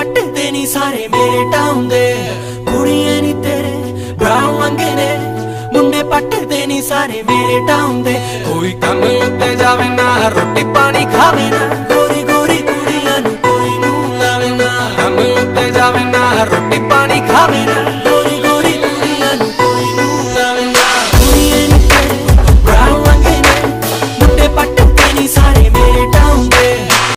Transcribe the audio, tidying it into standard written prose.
पटदे नी सारे मेरे टाउन दे, कुड़ियां नी तेरे ब्राउन मंगे ने, मुंडे पटदे नी सारे मेरे टाउन दे। कोई कम उत्ते जावे ना रोटी पानी खावे ना,